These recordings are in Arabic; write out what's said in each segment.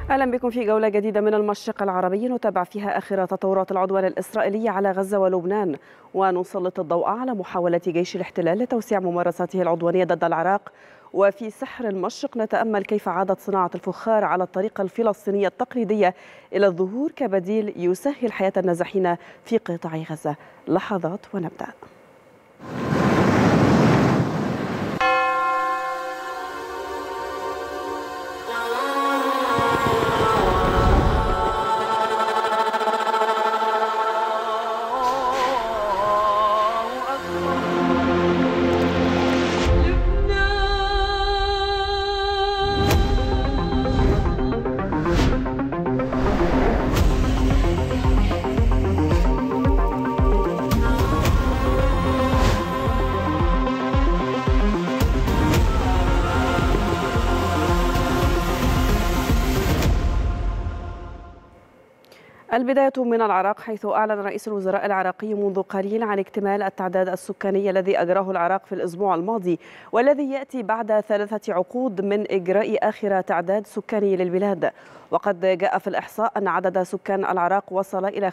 أهلا بكم في جولة جديدة من المشرق العربي نتابع فيها آخر تطورات العدوان الإسرائيلي على غزة ولبنان، ونسلط الضوء على محاولة جيش الاحتلال لتوسيع ممارساته العدوانية ضد العراق. وفي سحر المشرق نتأمل كيف عادت صناعة الفخار على الطريقة الفلسطينية التقليدية إلى الظهور كبديل يسهل حياة النازحين في قطاع غزة. لحظات ونبدأ. البداية من العراق، حيث أعلن رئيس الوزراء العراقي منذ قليل عن اكتمال التعداد السكاني الذي أجراه العراق في الأسبوع الماضي، والذي يأتي بعد 3 عقود من إجراء آخر تعداد سكاني للبلاد. وقد جاء في الإحصاء أن عدد سكان العراق وصل إلى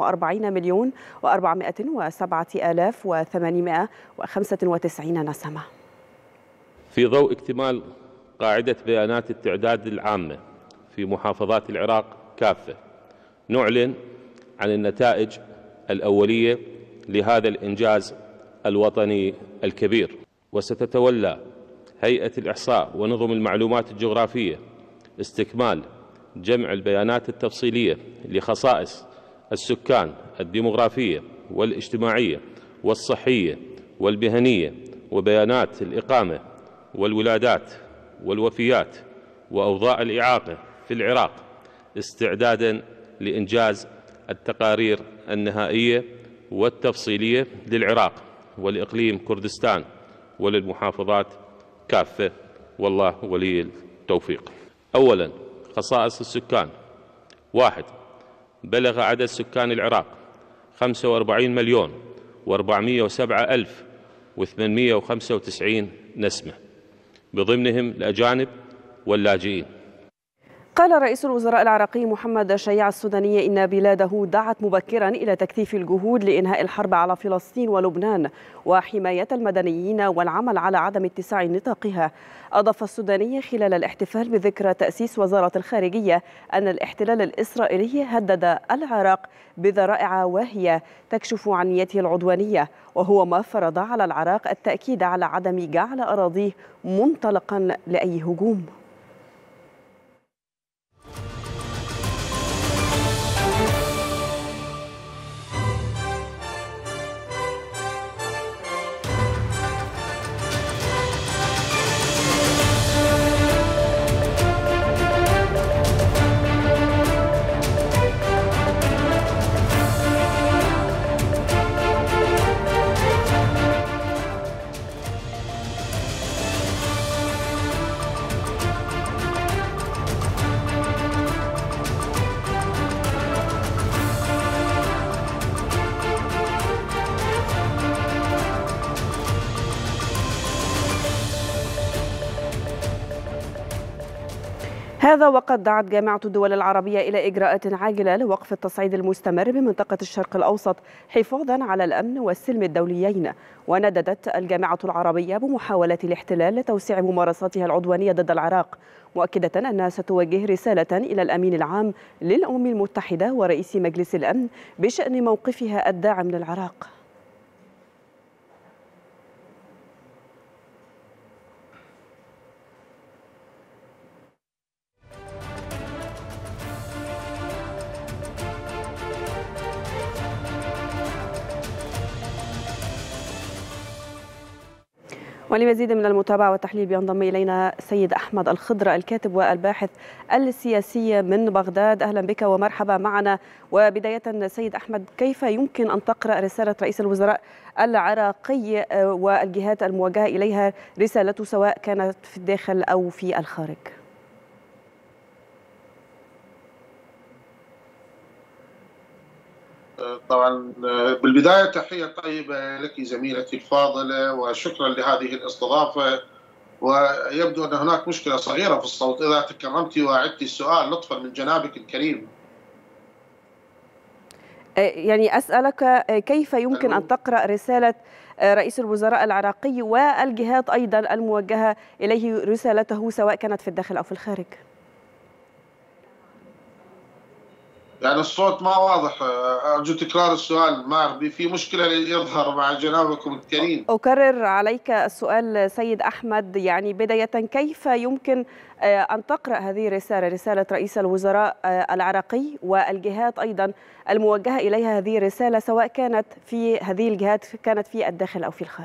45,407,895 نسمة. في ضوء اكتمال قاعدة بيانات التعداد العامة في محافظات العراق كافة، نعلن عن النتائج الأولية لهذا الإنجاز الوطني الكبير. وستتولى هيئة الإحصاء ونظم المعلومات الجغرافية استكمال جمع البيانات التفصيلية لخصائص السكان الديمغرافية والاجتماعية والصحية والمهنية وبيانات الإقامة والولادات والوفيات وأوضاع الإعاقة في العراق، استعداداً لإنجاز التقارير النهائية والتفصيلية للعراق والإقليم كردستان وللمحافظات كافة، والله ولي التوفيق. أولاً، خصائص السكان. 1. بلغ عدد سكان العراق 45,407,895 نسمة، بضمنهم الأجانب واللاجئين. قال رئيس الوزراء العراقي محمد شيع السوداني إن بلاده دعت مبكرا إلى تكثيف الجهود لإنهاء الحرب على فلسطين ولبنان وحماية المدنيين والعمل على عدم اتساع نطاقها. أضاف السوداني خلال الاحتفال بذكرى تأسيس وزارة الخارجية أن الاحتلال الإسرائيلي هدد العراق بذرائع واهية تكشف عن نيته العدوانية، وهو ما فرض على العراق التأكيد على عدم جعل أراضيه منطلقا لأي هجوم. هذا وقد دعت جامعة الدول العربية إلى إجراءات عاجلة لوقف التصعيد المستمر بمنطقة الشرق الأوسط حفاظا على الأمن والسلم الدوليين. ونددت الجامعة العربية بمحاولة الاحتلال لتوسيع ممارساتها العدوانية ضد العراق، مؤكدة أنها ستوجه رسالة إلى الأمين العام للأمم المتحدة ورئيس مجلس الأمن بشأن موقفها الداعم للعراق. ولمزيد من المتابعة والتحليل بينضم إلينا سيد أحمد الخضر الكاتب والباحث السياسي من بغداد. أهلا بك ومرحبا معنا. وبداية سيد أحمد، كيف يمكن أن تقرأ رسالة رئيس الوزراء العراقي والجهات الموجهة إليها رسالته سواء كانت في الداخل أو في الخارج؟ طبعا بالبداية تحية طيبة لك زميلتي الفاضلة، وشكرا لهذه الاستضافة ويبدو أن هناك مشكلة صغيرة في الصوت. إذا تكرمت وأعدت السؤال لطفا من جنابك الكريم. يعني أسألك كيف يمكن أن تقرأ رسالة رئيس الوزراء العراقي والجهات أيضا الموجهة إليه رسالته سواء كانت في الداخل أو في الخارج؟ يعني الصوت ما واضح، أرجو تكرار السؤال. ما أعرف، في مشكلة يظهر مع جنابكم الكريم. أكرر عليك السؤال سيد أحمد، يعني بداية كيف يمكن أن تقرأ هذه الرسالة، رسالة رئيس الوزراء العراقي والجهات أيضا الموجهة إليها هذه الرسالة سواء كانت في هذه الجهات كانت في الداخل أو في الخارج؟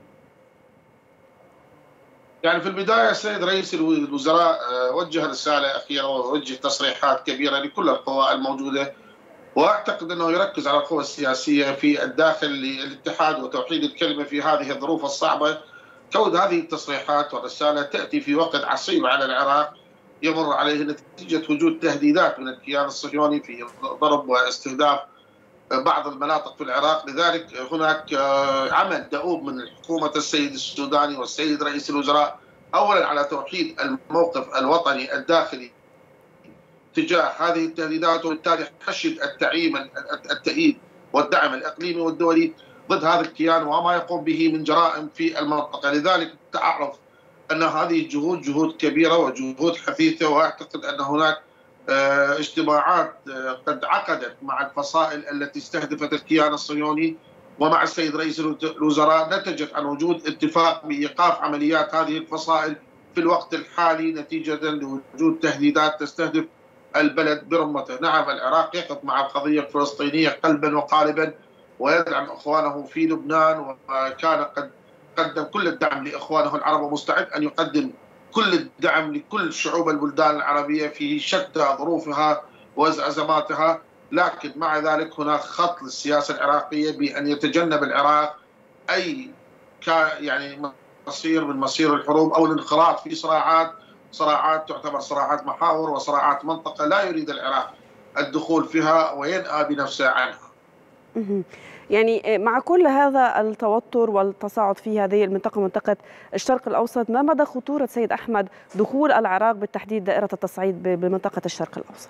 يعني في البداية السيد رئيس الوزراء وجه رسالة أخيرة ووجه تصريحات كبيرة لكل القوى الموجودة، وأعتقد أنه يركز على القوى السياسية في الداخل للاتحاد وتوحيد الكلمة في هذه الظروف الصعبة. كون هذه التصريحات والرسالة تأتي في وقت عصيب على العراق يمر عليه نتيجة وجود تهديدات من الكيان الصهيوني في ضرب واستهداف بعض المناطق في العراق. لذلك هناك عمل دؤوب من حكومة السيد السوداني والسيد رئيس الوزراء أولا على توحيد الموقف الوطني الداخلي تجاه هذه التهديدات، وبالتالي حشد التأييد والدعم الإقليمي والدولي ضد هذا الكيان وما يقوم به من جرائم في المنطقة. لذلك تعرف أن هذه الجهود جهود كبيرة وجهود حثيثة، وأعتقد أن هناك اجتماعات قد عقدت مع الفصائل التي استهدفت الكيان الصهيوني ومع السيد رئيس الوزراء، نتجت عن وجود اتفاق بإيقاف عمليات هذه الفصائل في الوقت الحالي نتيجة لوجود تهديدات تستهدف البلد برمته. نعم، العراق يقف مع القضية الفلسطينية قلبا وقالبا ويدعم إخوانه في لبنان، وكان قد قدم كل الدعم لإخوانه العرب ومستعد أن يقدم كل الدعم لكل شعوب البلدان العربية في شتى ظروفها وأزماتها. لكن مع ذلك هناك خط للسياسة العراقية بأن يتجنب العراق أي يعني مصير من مصير الحروب أو الانخراط في صراعات تعتبر صراعات محاور وصراعات منطقة لا يريد العراق الدخول فيها وينأى بنفسه عنها. يعني مع كل هذا التوتر والتصاعد في هذه المنطقة، منطقة الشرق الأوسط، ما مدى خطورة سيد أحمد دخول العراق بالتحديد دائرة التصعيد بمنطقة الشرق الأوسط؟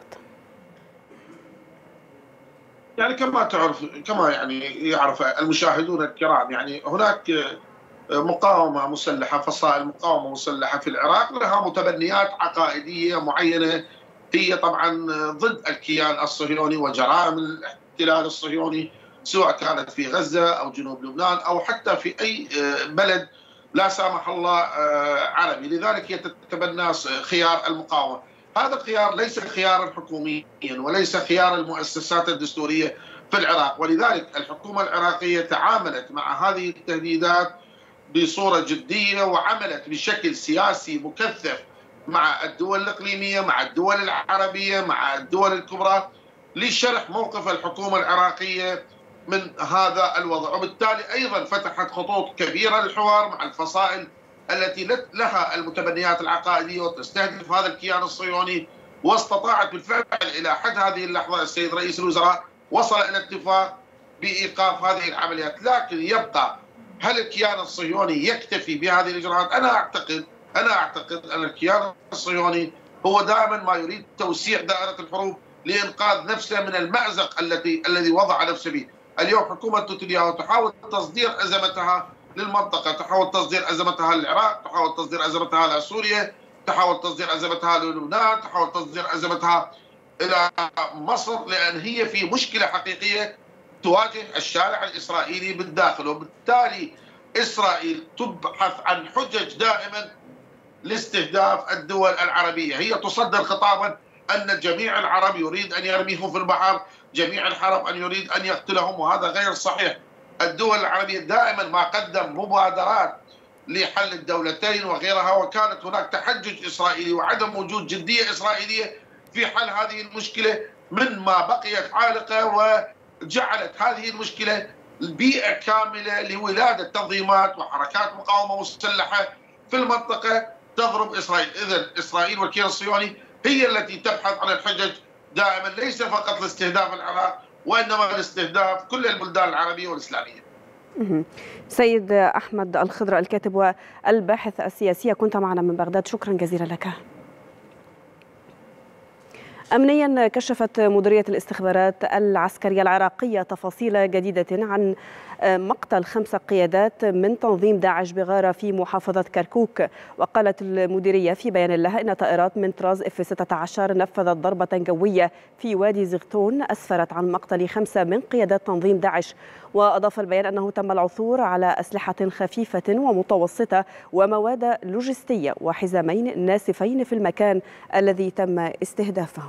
يعني كما يعرف المشاهدون الكرام، يعني هناك مقاومة مسلحة، فصائل مقاومة مسلحة في العراق لها متبنيات عقائدية معينة، هي طبعا ضد الكيان الصهيوني وجرائم الاحتلال الصهيوني سواء كانت في غزة أو جنوب لبنان أو حتى في أي بلد لا سامح الله عربي. لذلك هي تتبنى خيار المقاومة. هذا الخيار ليس خيارا حكوميا وليس خيار المؤسسات الدستورية في العراق، ولذلك الحكومة العراقية تعاملت مع هذه التهديدات بصورة جدية وعملت بشكل سياسي مكثف مع الدول الإقليمية، مع الدول العربية، مع الدول الكبرى لشرح موقف الحكومة العراقية من هذا الوضع. وبالتالي أيضا فتحت خطوط كبيرة للحوار مع الفصائل التي لها المتبنيات العقائدية وتستهدف هذا الكيان الصهيوني، واستطاعت بالفعل إلى حد هذه اللحظة السيد رئيس الوزراء وصل إلى اتفاق بإيقاف هذه العمليات. لكن يبقى، هل الكيان الصهيوني يكتفي بهذه الإجراءات؟ أنا أعتقد أن الكيان الصهيوني هو دائما ما يريد توسيع دائرة الحروب لإنقاذ نفسه من المأزق الذي وضع نفسه به. اليوم حكومة نتنياهو تحاول تصدير أزمتها للمنطقة، تحاول تصدير أزمتها للعراق، تحاول تصدير أزمتها لسوريا، تحاول تصدير أزمتها للبنان، تحاول تصدير أزمتها إلى مصر، لأن هي في مشكلة حقيقية تواجه الشارع الإسرائيلي بالداخل. وبالتالي إسرائيل تبحث عن حجج دائما لاستهداف الدول العربية. هي تصدر خطابا أن جميع العرب يريد أن يرميهم في البحر، جميع العرب أن يريد أن يقتلهم، وهذا غير صحيح. الدول العربية دائما ما قدم مبادرات لحل الدولتين وغيرها، وكانت هناك تحجج إسرائيلي وعدم وجود جدية إسرائيلية في حل هذه المشكلة من ما بقيت عالقة، وجعلت هذه المشكلة البيئة كاملة لولادة تنظيمات وحركات مقاومة مسلحة في المنطقة تضرب إسرائيل. إذن إسرائيل والكيان الصهيوني هي التي تبحث عن الحجج دائما، ليس فقط لاستهداف العراق وإنما لاستهداف كل البلدان العربية والإسلامية. سيد أحمد الخضر الكاتب والباحث السياسي، كنت معنا من بغداد، شكرا جزيلا لك. أمنيا، كشفت مديرية الاستخبارات العسكرية العراقية تفاصيل جديدة عن مقتل 5 قيادات من تنظيم داعش بغارة في محافظة كركوك. وقالت المديرية في بيان لها إن طائرات من طراز F-16 نفذت ضربة جوية في وادي زغتون أسفرت عن مقتل 5 من قيادات تنظيم داعش. وأضاف البيان أنه تم العثور على أسلحة خفيفة ومتوسطة ومواد لوجستية وحزامين ناسفين في المكان الذي تم استهدافه.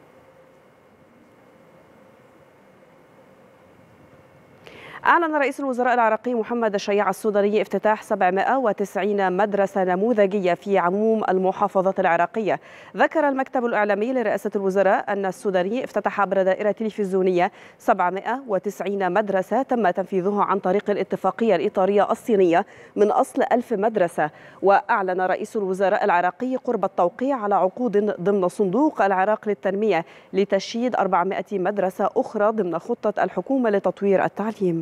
أعلن رئيس الوزراء العراقي محمد شياع السوداني افتتاح 790 مدرسة نموذجية في عموم المحافظات العراقية. ذكر المكتب الإعلامي لرئاسة الوزراء أن السوداني افتتح عبر دائرة تلفزيونية 790 مدرسة تم تنفيذها عن طريق الاتفاقية الإطارية الصينية من أصل 1000 مدرسة. وأعلن رئيس الوزراء العراقي قرب التوقيع على عقود ضمن صندوق العراق للتنمية لتشييد 400 مدرسة أخرى ضمن خطة الحكومة لتطوير التعليم.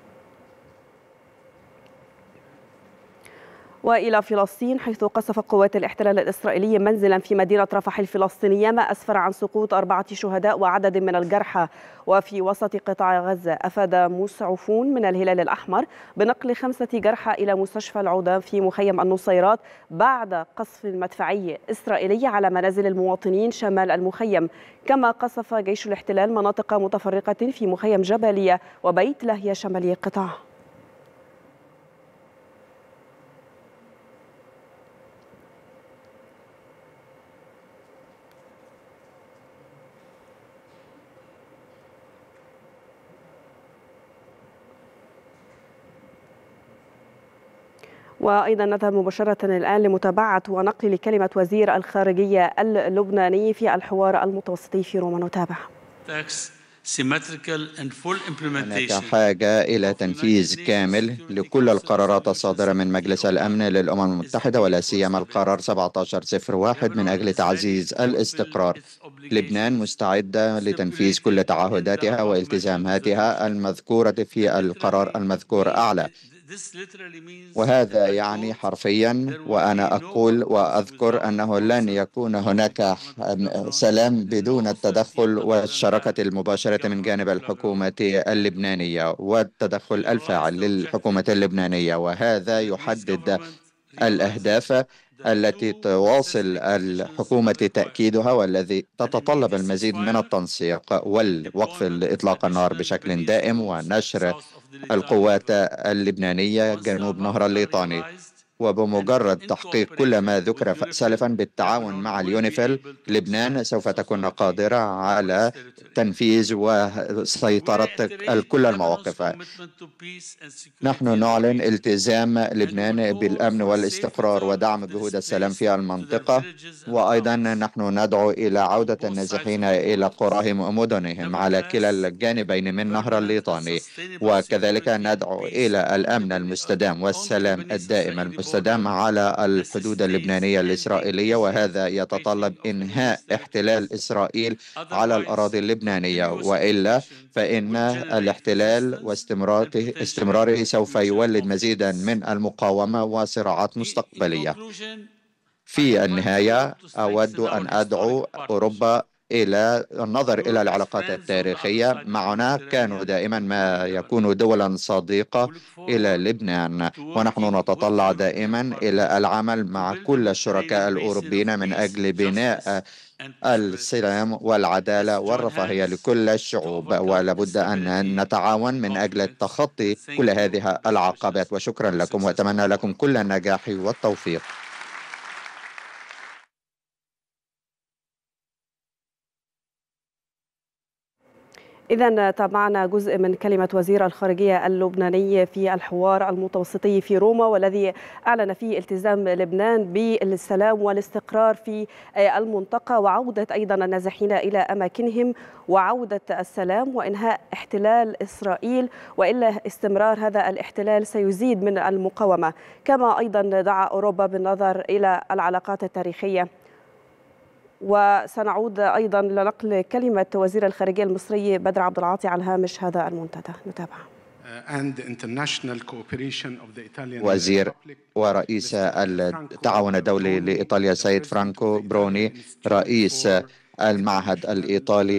وإلى فلسطين، حيث قصفت قوات الاحتلال الإسرائيلي منزلا في مدينة رفح الفلسطينية، ما أسفر عن سقوط 4 شهداء وعدد من الجرحى. وفي وسط قطاع غزة، أفاد مسعفون من الهلال الأحمر بنقل 5 جرحى إلى مستشفى العودة في مخيم النصيرات بعد قصف مدفعي إسرائيلي على منازل المواطنين شمال المخيم. كما قصف جيش الاحتلال مناطق متفرقة في مخيم جبلية وبيت لاهيا شمالي القطاع. وأيضا نذهب مباشرة الآن لمتابعة ونقل لكلمة وزير الخارجية اللبناني في الحوار المتوسطي في روما. نتابع. هناك حاجة إلى تنفيذ كامل لكل القرارات الصادرة من مجلس الأمن للأمم المتحدة، ولا سيما القرار 1701 من أجل تعزيز الاستقرار. لبنان مستعدة لتنفيذ كل تعهداتها والتزاماتها المذكورة في القرار المذكور أعلى. وهذا يعني حرفيا، وأنا أقول وأذكر، أنه لن يكون هناك سلام بدون التدخل والشراكة المباشرة من جانب الحكومة اللبنانية والتدخل الفاعل للحكومة اللبنانية. وهذا يحدد الأهداف التي تواصل الحكومة تأكيدها، والذي تتطلب المزيد من التنسيق والوقف لإطلاق النار بشكل دائم ونشر القوات اللبنانية جنوب نهر الليطاني. وبمجرد تحقيق كل ما ذكر سالفا بالتعاون مع اليونيفيل، لبنان سوف تكون قادرة على تنفيذ وسيطرة كل المواقف. نحن نعلن التزام لبنان بالأمن والاستقرار ودعم جهود السلام في المنطقة، وأيضا نحن ندعو إلى عودة النازحين إلى قراهم ومدنهم على كلا الجانبين من نهر الليطاني. وكذلك ندعو إلى الأمن المستدام والسلام الدائم المستدام على الحدود اللبنانية الإسرائيلية، وهذا يتطلب إنهاء احتلال إسرائيل على الأراضي اللبنانية، وإلا فإن الاحتلال واستمراره سوف يولد مزيدا من المقاومة وصراعات مستقبلية. في النهاية أود أن أدعو أوروبا إلى النظر إلى العلاقات التاريخية معنا. كانوا دائما ما يكون دولا صديقة إلى لبنان، ونحن نتطلع دائما إلى العمل مع كل الشركاء الأوروبيين من أجل بناء السلام والعدالة والرفاهية لكل الشعوب، ولابد أن نتعاون من أجل تخطي كل هذه العقبات. وشكرا لكم، وأتمنى لكم كل النجاح والتوفيق. إذا تابعنا جزء من كلمة وزير الخارجية اللبناني في الحوار المتوسطي في روما، والذي أعلن فيه التزام لبنان بالسلام والاستقرار في المنطقة، وعودة أيضا النازحين إلى أماكنهم، وعودة السلام وإنهاء احتلال إسرائيل، وإلا استمرار هذا الاحتلال سيزيد من المقاومة. كما أيضا دعا أوروبا بالنظر إلى العلاقات التاريخية. وسنعود أيضا لنقل كلمة وزير الخارجية المصري بدر عبد العاطي على هامش هذا المنتدى. نتابع. وزير ورئيس التعاون الدولي لإيطاليا سيد فرانكو بروني، رئيس المعهد الإيطالي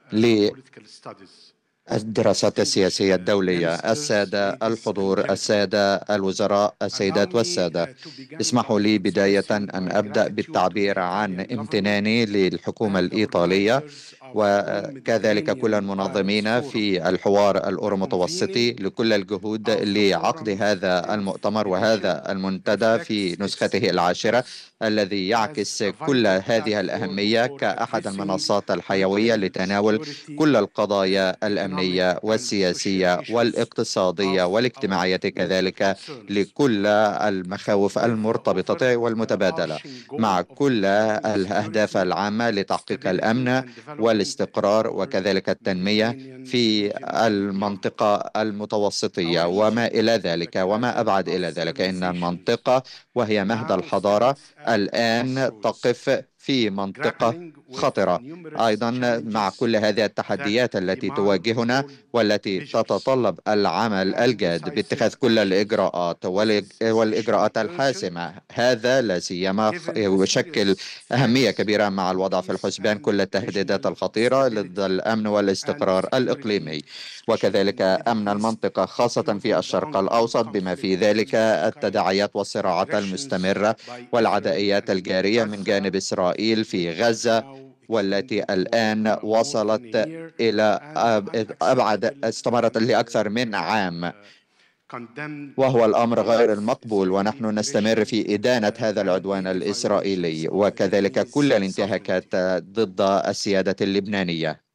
للدراسات السياسية الدولية، السادة الحضور، السادة الوزراء، السيدات والسادة، اسمحوا لي بداية أن أبدأ بالتعبير عن امتناني للحكومة الإيطالية وكذلك كل المنظمين في الحوار الأورو متوسطي لكل الجهود لعقد هذا المؤتمر وهذا المنتدى في نسخته العاشرة، الذي يعكس كل هذه الأهمية كأحد المنصات الحيوية لتناول كل القضايا الأمنية والسياسية والاقتصادية والاجتماعية، كذلك لكل المخاوف المرتبطة والمتبادلة مع كل الأهداف العامة لتحقيق الأمن والاستقرار وكذلك التنمية في المنطقة المتوسطية وما إلى ذلك وما أبعد إلى ذلك. إن المنطقة وهي مهد الحضارة الآن تقف في منطقة خطرة أيضا مع كل هذه التحديات التي تواجهنا والتي تتطلب العمل الجاد باتخاذ كل الإجراءات والإجراءات الحاسمة. هذا لا سيما يشكل أهمية كبيرة مع الوضع في الحسبان كل التهديدات الخطيرة ضد الأمن والاستقرار الإقليمي وكذلك أمن المنطقة خاصة في الشرق الأوسط، بما في ذلك التداعيات والصراعات المستمرة والعدائيات الجارية من جانب إسرائيل في غزة، والتي الآن وصلت إلى أبعد، استمرت لأكثر من عام، وهو الأمر غير المقبول. ونحن نستمر في إدانة هذا العدوان الإسرائيلي وكذلك كل الانتهاكات ضد السيادة اللبنانية.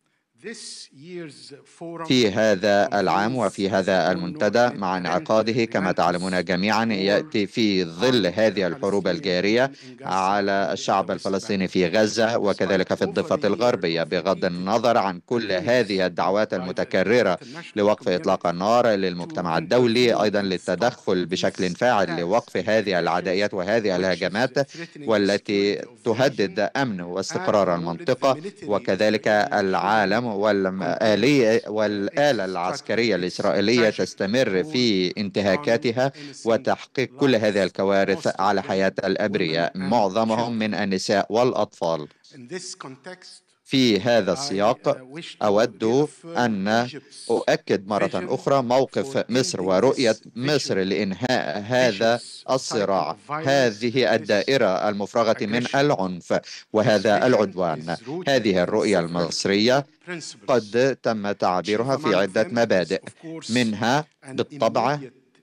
في هذا العام وفي هذا المنتدى مع انعقاده كما تعلمون جميعا يأتي في ظل هذه الحروب الجارية على الشعب الفلسطيني في غزة وكذلك في الضفة الغربية، بغض النظر عن كل هذه الدعوات المتكررة لوقف إطلاق النار للمجتمع الدولي، أيضا للتدخل بشكل فاعل لوقف هذه العدائيات وهذه الهجمات والتي تهدد أمن واستقرار المنطقة وكذلك العالم. والآلة العسكرية الإسرائيلية تستمر في انتهاكاتها وتحقيق كل هذه الكوارث على حياة الأبرياء معظمهم من النساء والأطفال. في هذا السياق أود أن أؤكد مرة أخرى موقف مصر ورؤية مصر لإنهاء هذا الصراع، هذه الدائرة المفرغة من العنف وهذا العدوان. هذه الرؤية المصرية قد تم تعبيرها في عدة مبادئ، منها بالطبع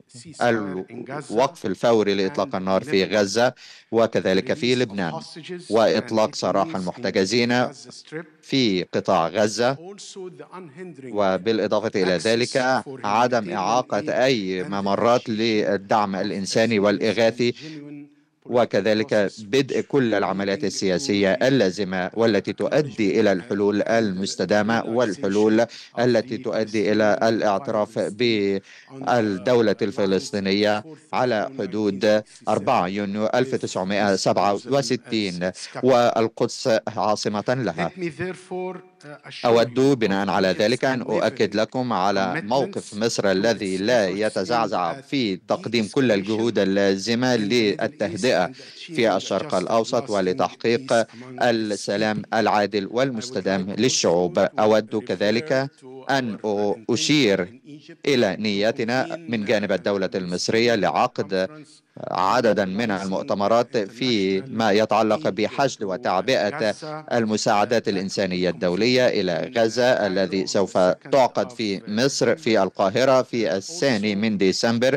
الوقف الفوري لإطلاق النار في غزة وكذلك في لبنان، وإطلاق سراح المحتجزين في قطاع غزة، وبالإضافة إلى ذلك عدم إعاقة أي ممرات للدعم الإنساني والإغاثي، وكذلك بدء كل العمليات السياسية اللازمة والتي تؤدي إلى الحلول المستدامة والحلول التي تؤدي إلى الاعتراف بالدولة الفلسطينية على حدود 4 يونيو 1967 والقدس عاصمة لها. أود بناء على ذلك أن أؤكد لكم على موقف مصر الذي لا يتزعزع في تقديم كل الجهود اللازمة للتهدئة في الشرق الأوسط ولتحقيق السلام العادل والمستدام للشعوب. أود كذلك أن أشير إلى نيتنا من جانب الدولة المصرية لعقد عددا من المؤتمرات فيما يتعلق بحشد وتعبئة المساعدات الإنسانية الدولية إلى غزة، الذي سوف تعقد في مصر في القاهرة في 2 ديسمبر.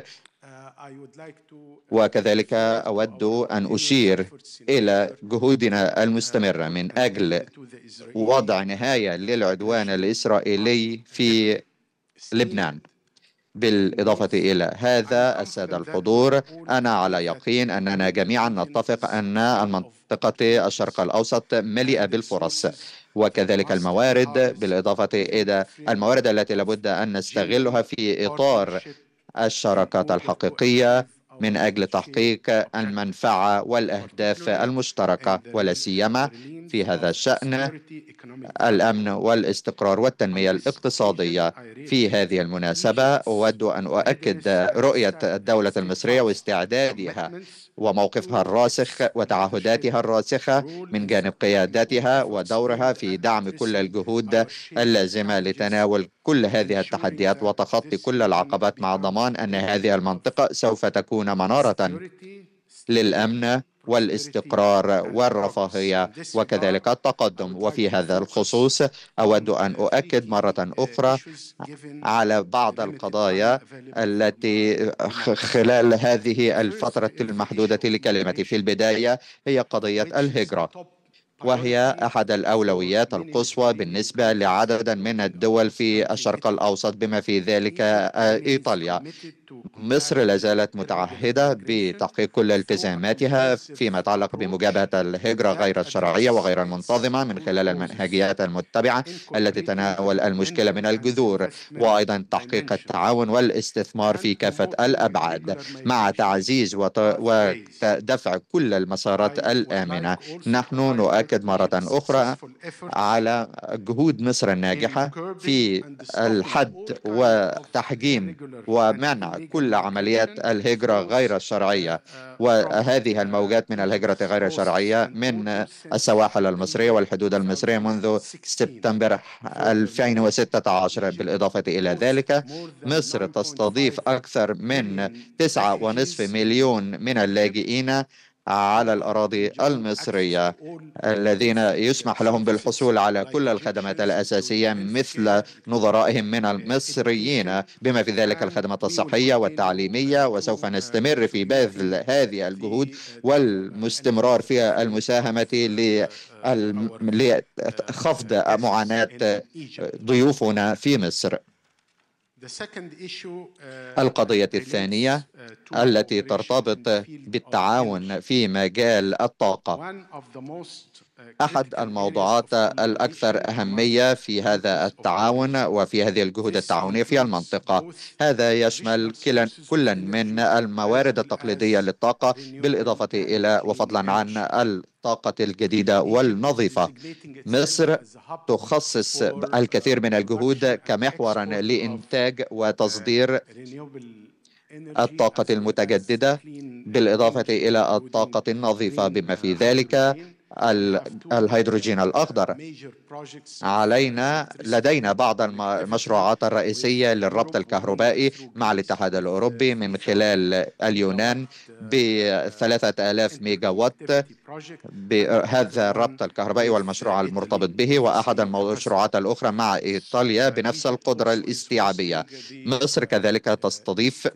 وكذلك أود أن أشير إلى جهودنا المستمرة من أجل وضع نهاية للعدوان الإسرائيلي في لبنان. بالإضافة إلى هذا السادة الحضور، أنا على يقين أننا جميعا نتفق أن المنطقة الشرق الأوسط مليئة بالفرص وكذلك الموارد، بالإضافة إلى الموارد التي لابد أن نستغلها في إطار الشراكات الحقيقية من أجل تحقيق المنفعة والأهداف المشتركة، ولا سيما في هذا الشأن الأمن والاستقرار والتنمية الاقتصادية. في هذه المناسبة أود أن أؤكد رؤية الدولة المصرية واستعدادها وموقفها الراسخ وتعهداتها الراسخة من جانب قيادتها ودورها في دعم كل الجهود اللازمة لتناول كل هذه التحديات وتخطي كل العقبات، مع ضمان أن هذه المنطقة سوف تكون منارة للأمن والاستقرار والرفاهية وكذلك التقدم. وفي هذا الخصوص أود أن أؤكد مرة أخرى على بعض القضايا التي خلال هذه الفترة المحدودة لكلمتي. في البداية هي قضية الهجرة، وهي أحد الأولويات القصوى بالنسبة لعدد من الدول في الشرق الأوسط بما في ذلك إيطاليا. مصر لا زالت متعهدة بتحقيق كل التزاماتها فيما يتعلق بمجابهة الهجرة غير الشرعية وغير المنتظمة من خلال المنهجيات المتبعة التي تتناول المشكلة من الجذور، وأيضا تحقيق التعاون والاستثمار في كافة الأبعاد مع تعزيز ودفع كل المسارات الآمنة. نحن نؤكد مرة أخرى على جهود مصر الناجحة في الحد وتحجيم ومنع كل عمليات الهجرة غير الشرعية وهذه الموجات من الهجرة غير الشرعية من السواحل المصرية والحدود المصرية منذ سبتمبر 2016. بالإضافة إلى ذلك مصر تستضيف أكثر من 9.5 مليون من اللاجئين على الأراضي المصرية الذين يسمح لهم بالحصول على كل الخدمات الأساسية مثل نظرائهم من المصريين بما في ذلك الخدمات الصحية والتعليمية. وسوف نستمر في بذل هذه الجهود والمستمرار في المساهمة لخفض معاناة ضيوفنا في مصر. القضية الثانية التي ترتبط بالتعاون في مجال الطاقة، أحد الموضوعات الأكثر أهمية في هذا التعاون وفي هذه الجهود التعاونية في المنطقة. هذا يشمل كلا من الموارد التقليدية للطاقة بالإضافة إلى وفضلا عن الطاقة الجديدة والنظيفة. مصر تخصص الكثير من الجهود كمحور لإنتاج وتصدير الطاقة المتجددة بالإضافة إلى الطاقة النظيفة بما في ذلك الهيدروجين الأخضر. لدينا بعض المشروعات الرئيسية للربط الكهربائي مع الاتحاد الأوروبي من خلال اليونان ب3000 ميجا وات بهذا الربط الكهربائي والمشروع المرتبط به، وأحد المشروعات الأخرى مع إيطاليا بنفس القدرة الاستيعابية. مصر كذلك تستضيف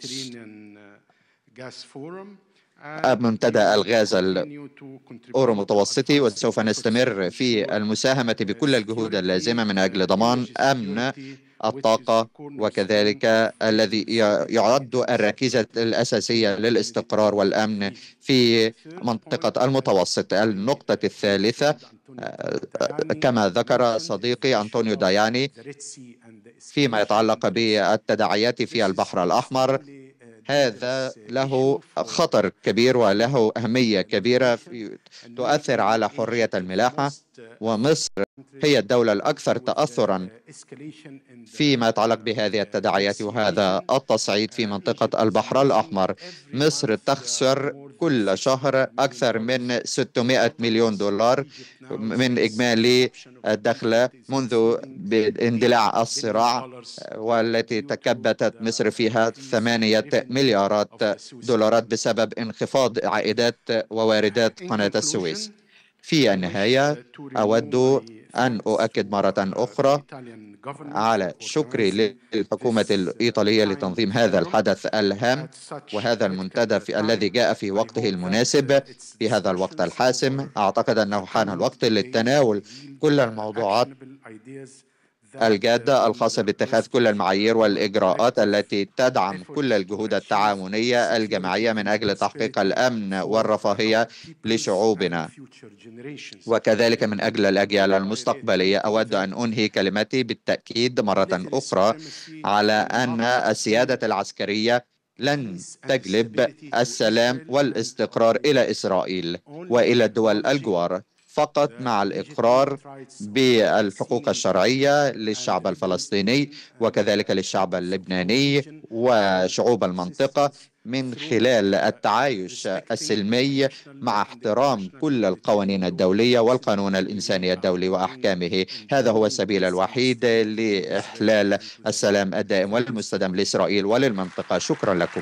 منتدى الغاز الأورو متوسطي، وسوف نستمر في المساهمة بكل الجهود اللازمة من أجل ضمان أمن الطاقة وكذلك الذي يعد الركيزة الأساسية للاستقرار والأمن في منطقة المتوسط. النقطة الثالثة كما ذكر صديقي أنطونيو داياني فيما يتعلق بالتداعيات في البحر الأحمر، هذا له خطر كبير وله أهمية كبيرة تؤثر على حرية الملاحة، ومصر هي الدولة الأكثر تأثرا فيما يتعلق بهذه التداعيات وهذا التصعيد في منطقة البحر الأحمر. مصر تخسر كل شهر أكثر من 600 مليون دولار من إجمالي الدخل منذ اندلاع الصراع، والتي تكبدت مصر فيها 8 مليارات دولارات بسبب انخفاض عائدات وواردات قناة السويس. في النهاية أود أن أؤكد مرة أخرى على شكري للحكومة الإيطالية لتنظيم هذا الحدث الهام وهذا المنتدى الذي جاء في وقته المناسب في هذا الوقت الحاسم. أعتقد أنه حان الوقت للتناول كل الموضوعات الجادة الخاصة باتخاذ كل المعايير والإجراءات التي تدعم كل الجهود التعاونية الجماعية من أجل تحقيق الأمن والرفاهية لشعوبنا وكذلك من أجل الأجيال المستقبلية. أود أن أنهي كلمتي بالتأكيد مرة أخرى على أن السيادة العسكرية لن تجلب السلام والاستقرار إلى إسرائيل وإلى الدول الجوار، فقط مع الإقرار بالحقوق الشرعية للشعب الفلسطيني وكذلك للشعب اللبناني وشعوب المنطقة من خلال التعايش السلمي مع احترام كل القوانين الدولية والقانون الإنساني الدولي وأحكامه. هذا هو السبيل الوحيد لإحلال السلام الدائم والمستدام لإسرائيل وللمنطقة. شكرا لكم.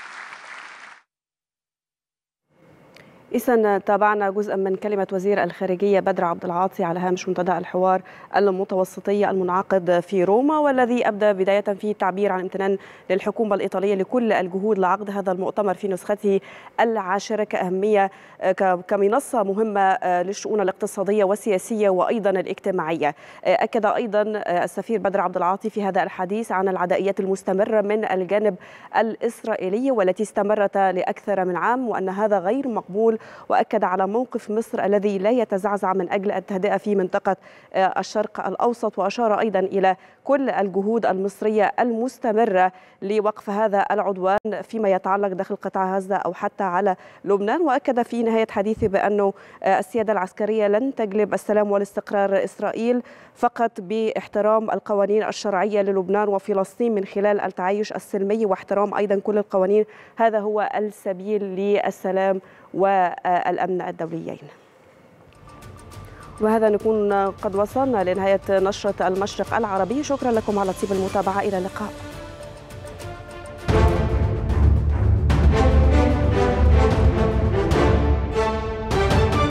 إذن تابعنا جزءا من كلمة وزير الخارجية بدر عبد العاطي على هامش منتدى الحوار المتوسطي المنعقد في روما، والذي أبدى بداية فيه التعبير عن امتنان للحكومة الإيطالية لكل الجهود لعقد هذا المؤتمر في نسخته العاشرة كأهمية كمنصة مهمة للشؤون الاقتصادية والسياسية وأيضا الاجتماعية. أكد أيضا السفير بدر عبد العاطي في هذا الحديث عن العدائية المستمرة من الجانب الإسرائيلي والتي استمرت لأكثر من عام، وأن هذا غير مقبول، وأكد على موقف مصر الذي لا يتزعزع من أجل التهدئة في منطقة الشرق الأوسط، وأشار أيضا إلى كل الجهود المصرية المستمرة لوقف هذا العدوان فيما يتعلق داخل قطاع غزة أو حتى على لبنان. وأكد في نهاية حديثه بأنه السيادة العسكرية لن تجلب السلام والاستقرار إسرائيل فقط باحترام القوانين الشرعية للبنان وفلسطين من خلال التعايش السلمي واحترام أيضا كل القوانين. هذا هو السبيل للسلام والأمن الدوليين. وهذا نكون قد وصلنا لنهاية نشرة المشرق العربي. شكرا لكم على طيب المتابعة. إلى اللقاء.